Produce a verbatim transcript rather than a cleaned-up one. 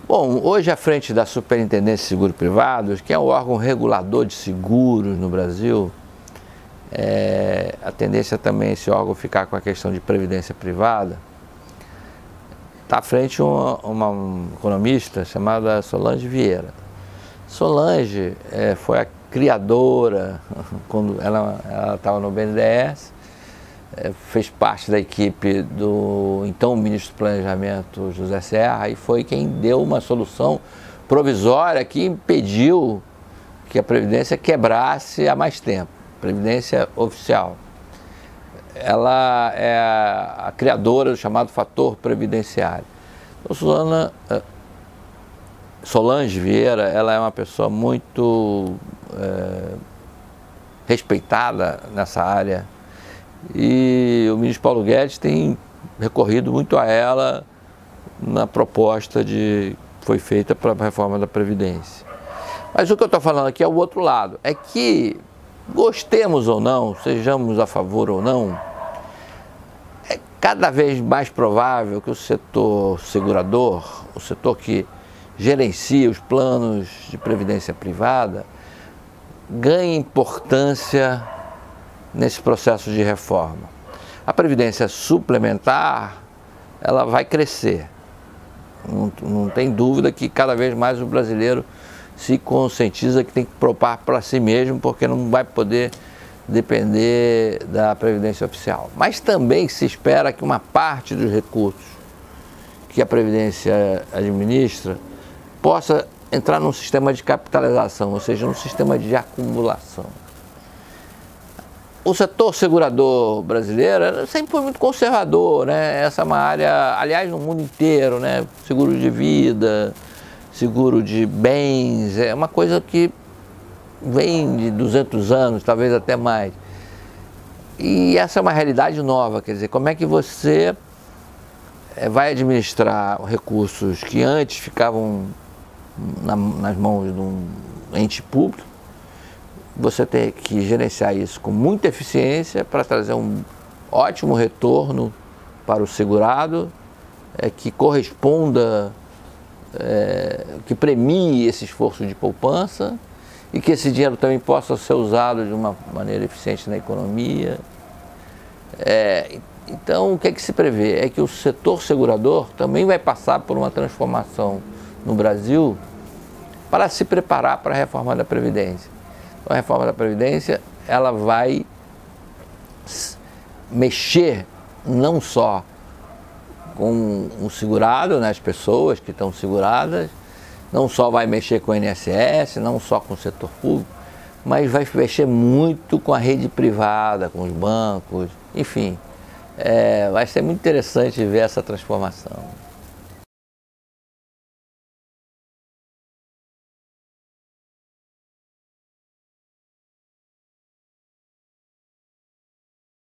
Bom, hoje à frente da Superintendência de Seguros Privados, que é o órgão regulador de seguros no Brasil, é, a tendência também é esse órgão ficar com a questão de previdência privada. Está à frente uma, uma economista chamada Solange Vieira. Solange é, foi a criadora, quando ela estava no B N D E S, é, fez parte da equipe do então ministro do Planejamento José Serra, e foi quem deu uma solução provisória que impediu que a Previdência quebrasse há mais tempo, Previdência oficial. Ela é a criadora do chamado fator previdenciário. Então, Susana, Solange Vieira, ela é uma pessoa muito é, respeitada nessa área, e o ministro Paulo Guedes tem recorrido muito a ela na proposta de, que foi feita para a reforma da Previdência. Mas o que eu estou falando aqui é o outro lado, é que gostemos ou não, sejamos a favor ou não, é cada vez mais provável que o setor segurador, o setor que gerencia os planos de previdência privada, ganhe importância nesse processo de reforma. A previdência suplementar, ela vai crescer. Não, não tem dúvida que cada vez mais o brasileiro se conscientiza que tem que poupar para si mesmo, porque não vai poder depender da previdência oficial. Mas também se espera que uma parte dos recursos que a Previdência administra possa entrar num sistema de capitalização, ou seja, num sistema de acumulação. O setor segurador brasileiro sempre foi muito conservador, né? Essa é uma área, aliás, no mundo inteiro, né? Seguro de vida, seguro de bens, é uma coisa que vem de duzentos anos, talvez até mais. E essa é uma realidade nova, quer dizer, como é que você vai administrar recursos que antes ficavam na, nas mãos de um ente público. Você tem que gerenciar isso com muita eficiência para trazer um ótimo retorno para o segurado, é, que corresponda, é, que premie esse esforço de poupança e que esse dinheiro também possa ser usado de uma maneira eficiente na economia. É, então, o que é que se prevê? É que o setor segurador também vai passar por uma transformação no Brasil para se preparar para a reforma da Previdência. A reforma da Previdência, ela vai mexer não só com o segurado, né, as pessoas que estão seguradas, não só vai mexer com o I N S S, não só com o setor público, mas vai mexer muito com a rede privada, com os bancos, enfim. É, vai ser muito interessante ver essa transformação.